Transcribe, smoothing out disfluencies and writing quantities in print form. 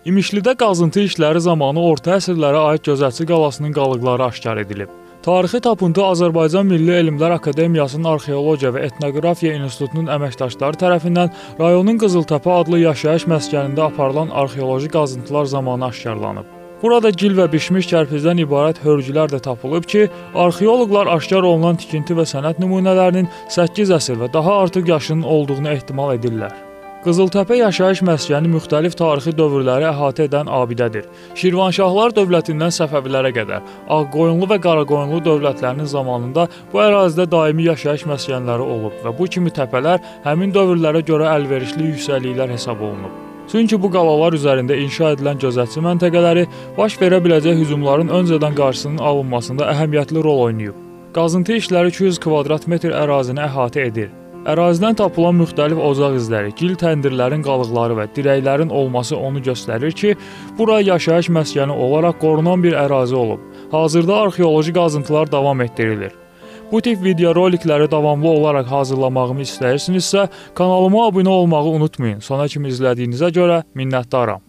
İmişlidə qazıntı işləri zamanı orta əsrlərə aid Gözətçi qalasının qalıqları aşkar edilib. Tarixi tapıntı Azərbaycan Milli Elmlər Akademiyasının Arxeologiya və Etnografiya İnstitutunun əməkdaşları tərəfindən rayonun Qızıltəpə adlı yaşayış məskənində aparılan arxeoloji qazıntılar zamanı aşkarlanıb. Burada gil və bişmiş kərpicdən ibarət hörgülər də tapılıb ki, arxeoloqlar aşkar olunan tikinti və sənət nümunələrinin 8 əsr və daha artıq yaşının olduğunu ehtimal edirlər. Qızıltəpə yaşayış məskəni müxtəlif tarixi dövrləri əhatə edən abidədir. Şirvanşahlar dövlətindən Səfəvilərə qədər Ağqoyunlu və Qaraqoyunlu dövlətlərinin zamanında bu ərazidə daimi yaşayış məskənləri olub və bu kimi təpələr həmin dövrlərə görə əlverişli yüksəkliklər hesab olunub. Çünki bu qalalar üzərində inşa edilən gözətçi məntəqələri baş verə biləcək hücumların öncədən qarşısının alınmasında əhəmiyyətli rol oynayıb. Qazıntı işləri 200 kvadrat metr ərazini əhatə edir. Ərazidən tapılan müxtəlif ocaq izləri, gil təndirlərin qalıqları və dirəklərin olması onu göstərir ki, bura yaşayış məskəni olaraq qorunan bir ərazi olub. Hazırda arxeoloji qazıntılar davam etdirilir. Bu tip videorolikləri davamlı olaraq hazırlamağımı istəyirsinizsə, kanalıma abunə olmağı unutmayın. Sona kimi izlədiyinizə görə minnətdaram.